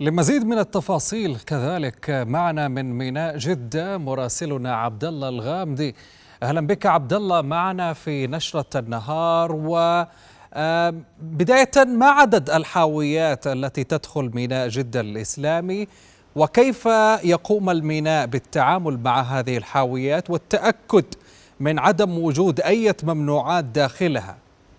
لمزيد من التفاصيل كذلك معنا من ميناء جدة مراسلنا عبد الله الغامدي. أهلا بك عبد الله معنا في نشرة النهار. وبداية ما عدد الحاويات التي تدخل ميناء جدة الإسلامي، وكيف يقوم الميناء بالتعامل مع هذه الحاويات والتأكد من عدم وجود أي ممنوعات داخلها؟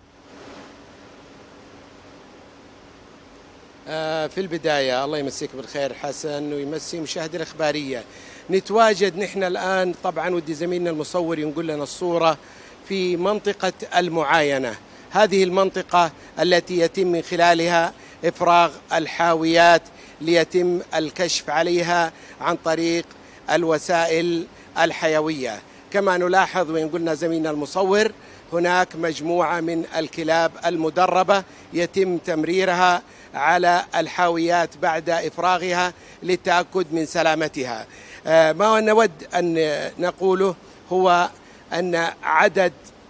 في البداية الله يمسيك بالخير حسن ويمسي مشاهدي الإخبارية. نتواجد نحن الآن، طبعا ودي زميلنا المصور ينقل لنا الصورة، في منطقة المعاينة. هذه المنطقة التي يتم من خلالها إفراغ الحاويات ليتم الكشف عليها عن طريق الوسائل الحيوية. كما نلاحظ وينقلنا زميلنا المصور، هناك مجموعة من الكلاب المدربة يتم تمريرها على الحاويات بعد إفراغها للتأكد من سلامتها. ما نود أن نقوله هو أن عدد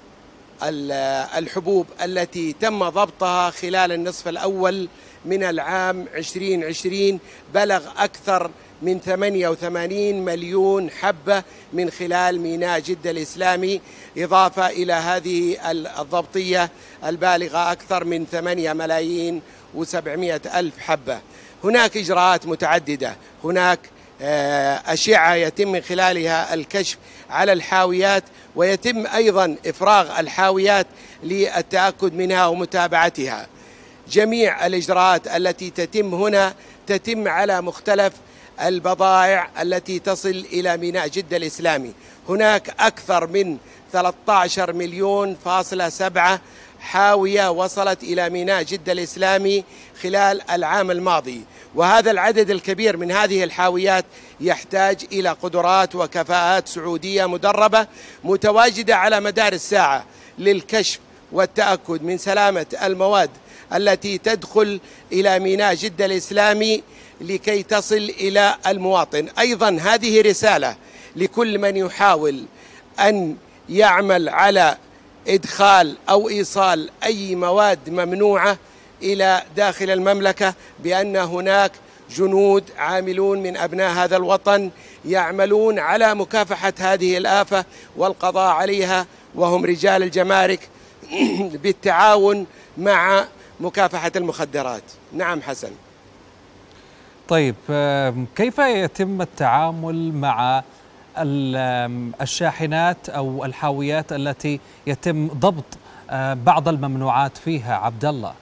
الحبوب التي تم ضبطها خلال النصف الأول من العام 2020 بلغ أكثر من 88 مليون حبة من خلال ميناء جدة الإسلامي، إضافة إلى هذه الضبطية البالغة أكثر من 8 ملايين و700 ألف حبة. هناك إجراءات متعددة، هناك أشعة يتم من خلالها الكشف على الحاويات، ويتم أيضا إفراغ الحاويات للتأكد منها ومتابعتها. جميع الإجراءات التي تتم هنا تتم على مختلف البضائع التي تصل إلى ميناء جدة الإسلامي. هناك أكثر من 13 مليون فاصلة 7 حاوية وصلت إلى ميناء جدة الإسلامي خلال العام الماضي، وهذا العدد الكبير من هذه الحاويات يحتاج إلى قدرات وكفاءات سعودية مدربة متواجدة على مدار الساعة للكشف والتأكد من سلامة المواد التي تدخل إلى ميناء جدة الإسلامي لكي تصل إلى المواطن. أيضا هذه رسالة لكل من يحاول أن يعمل على إدخال أو إيصال أي مواد ممنوعة إلى داخل المملكة، بأن هناك جنود عاملون من أبناء هذا الوطن يعملون على مكافحة هذه الآفة والقضاء عليها، وهم رجال الجمارك بالتعاون مع مكافحة المخدرات. نعم حسن. طيب، كيف يتم التعامل مع الشاحنات أو الحاويات التي يتم ضبط بعض الممنوعات فيها عبد الله؟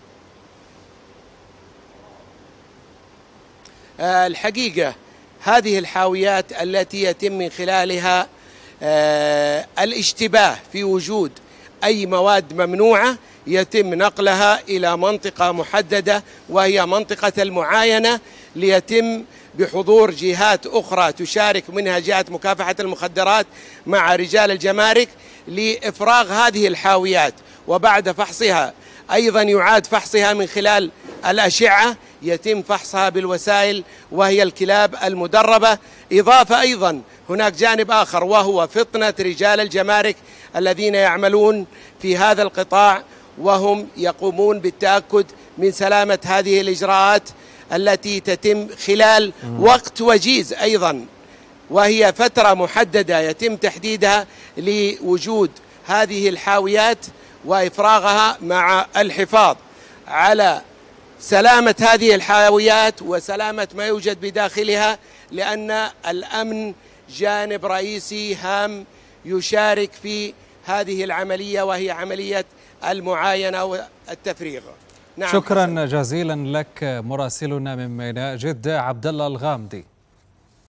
الحقيقة هذه الحاويات التي يتم من خلالها الاشتباه في وجود أي مواد ممنوعة يتم نقلها إلى منطقة محددة، وهي منطقة المعاينة، ليتم بحضور جهات أخرى تشارك، منها جهة مكافحة المخدرات مع رجال الجمارك، لإفراغ هذه الحاويات. وبعد فحصها أيضا يعاد فحصها من خلال الأشعة، يتم فحصها بالوسائل وهي الكلاب المدربة. إضافة أيضا هناك جانب آخر وهو فطنة رجال الجمارك الذين يعملون في هذا القطاع، وهم يقومون بالتأكد من سلامة هذه الإجراءات التي تتم خلال وقت وجيز أيضا، وهي فترة محددة يتم تحديدها لوجود هذه الحاويات وإفراغها، مع الحفاظ على سلامة هذه الحاويات وسلامة ما يوجد بداخلها، لأن الأمن جانب رئيسي هام يشارك في هذه العملية، وهي عملية المعاينة والتفريغ. نعم، شكرا جزيلا لك مراسلنا من ميناء جدة عبد الله الغامدي.